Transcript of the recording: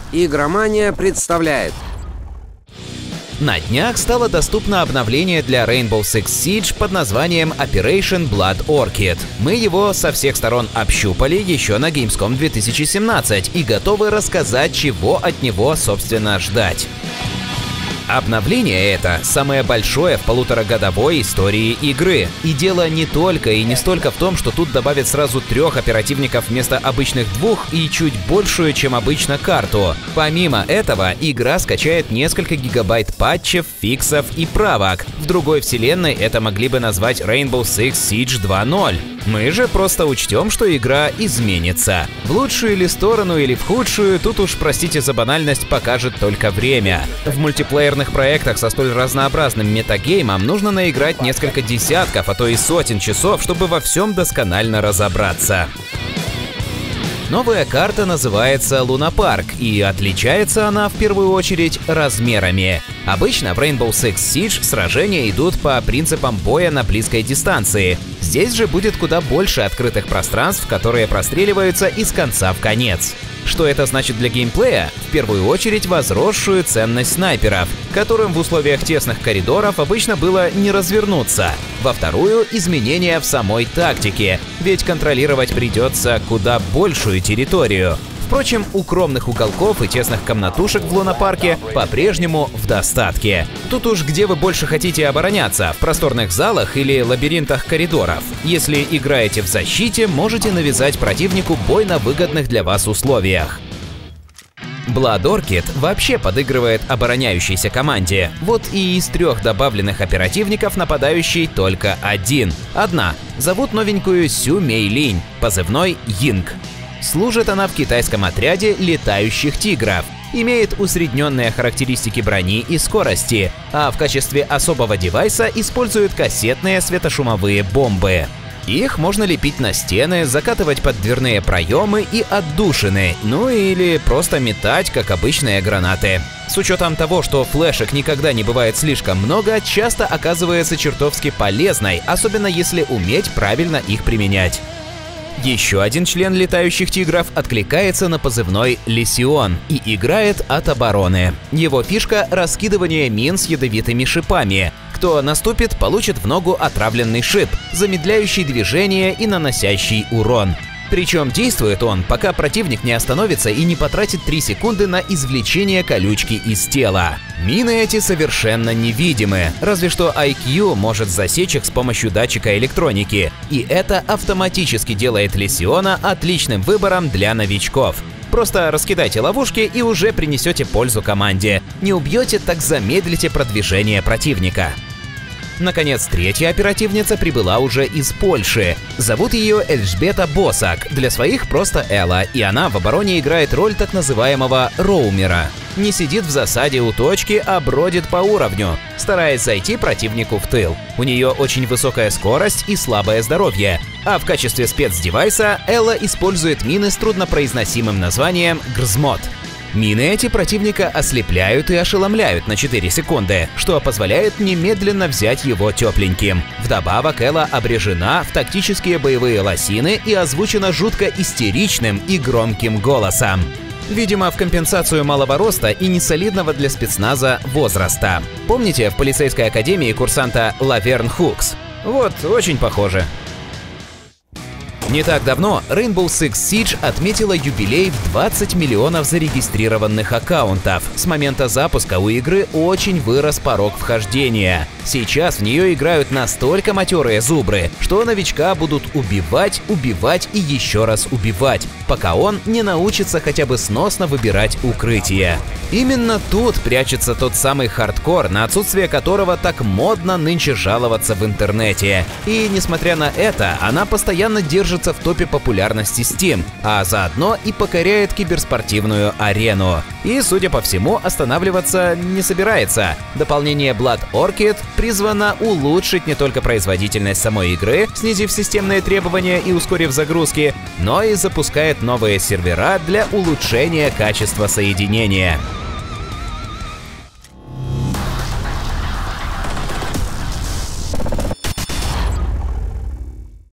Игромания представляет. На днях стало доступно обновление для Rainbow Six Siege под названием Operation Blood Orchid. Мы его со всех сторон общупали еще на Gamescom 2017 и готовы рассказать, чего от него, собственно, ждать. Обновление это самое большое в полуторагодовой истории игры. И дело не только и не столько в том, что тут добавят сразу 3 оперативников вместо обычных 2 и чуть большую, чем обычно, карту. Помимо этого, игра скачает несколько гигабайт патчев, фиксов и правок. В другой вселенной это могли бы назвать Rainbow Six Siege 2.0. Мы же просто учтем, что игра изменится. В лучшую ли сторону или в худшую, тут уж, простите за банальность, покажет только время. В мультиплеерных проектах со столь разнообразным метагеймом нужно наиграть несколько десятков, а то и сотен часов, чтобы во всем досконально разобраться. Новая карта называется Лунапарк, и отличается она в первую очередь размерами. Обычно в Rainbow Six Siege сражения идут по принципам боя на близкой дистанции. Здесь же будет куда больше открытых пространств, которые простреливаются из конца в конец. Что это значит для геймплея? В первую очередь возросшую ценность снайперов, которым в условиях тесных коридоров обычно было не развернуться. Во вторую – изменения в самой тактике, ведь контролировать придется куда большую территорию. Впрочем, укромных уголков и тесных комнатушек в Лунапарке по-прежнему в достатке. Тут уж где вы больше хотите обороняться, в просторных залах или лабиринтах коридоров. Если играете в защите, можете навязать противнику бой на выгодных для вас условиях. Blood Orchid вообще подыгрывает обороняющейся команде. Вот и из 3 добавленных оперативников нападающий только один. Зовут новенькую Сю Мей Линь, позывной Йинг. Служит она в китайском отряде летающих тигров. Имеет усредненные характеристики брони и скорости, а в качестве особого девайса использует кассетные светошумовые бомбы. Их можно лепить на стены, закатывать под дверные проемы и отдушины, ну или просто метать, как обычные гранаты. С учетом того, что флешек никогда не бывает слишком много, часто оказывается чертовски полезной, особенно если уметь правильно их применять. Еще один член летающих тигров откликается на позывной Лисион и играет от обороны. Его фишка – раскидывание мин с ядовитыми шипами. Кто наступит, получит в ногу отравленный шип, замедляющий движение и наносящий урон. Причем действует он, пока противник не остановится и не потратит 3 секунды на извлечение колючки из тела. Мины эти совершенно невидимы, разве что IQ может засечь их с помощью датчика электроники. И это автоматически делает Лисиона отличным выбором для новичков. Просто раскидайте ловушки и уже принесете пользу команде. Не убьете, так замедлите продвижение противника. Наконец, 3-я оперативница прибыла уже из Польши. Зовут ее Эльжбета Босак, для своих просто Элла, и она в обороне играет роль так называемого роумера. Не сидит в засаде у точки, а бродит по уровню, стараясь зайти противнику в тыл. У нее очень высокая скорость и слабое здоровье, а в качестве спецдевайса Элла использует мины с труднопроизносимым названием Грзмот. Мины эти противника ослепляют и ошеломляют на 4 секунды, что позволяет немедленно взять его тепленьким. Вдобавок, Элла обрежена в тактические боевые лосины и озвучена жутко истеричным и громким голосом. Видимо, в компенсацию малого роста и несолидного для спецназа возраста. Помните в полицейской академии курсанта Лаверн Хукс? Вот, очень похоже. Не так давно Rainbow Six Siege отметила юбилей в 20 миллионов зарегистрированных аккаунтов. С момента запуска у игры очень вырос порог вхождения. Сейчас в нее играют настолько матерые зубры, что новичка будут убивать, убивать и еще раз убивать, пока он не научится хотя бы сносно выбирать укрытие. Именно тут прячется тот самый хардкор, на отсутствие которого так модно нынче жаловаться в интернете. И несмотря на это, она постоянно держится в топе популярности Steam, а заодно и покоряет киберспортивную арену. И, судя по всему, останавливаться не собирается. Дополнение Blood Orchid призвано улучшить не только производительность самой игры, снизив системные требования и ускорив загрузки, но и запускает новые сервера для улучшения качества соединения.